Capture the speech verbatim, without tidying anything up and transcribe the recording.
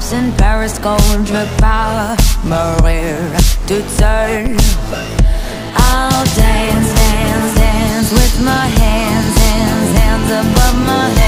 Cops in Paris contre par mourir toute seule. I'll dance, dance, dance with my hands, hands, hands above my head.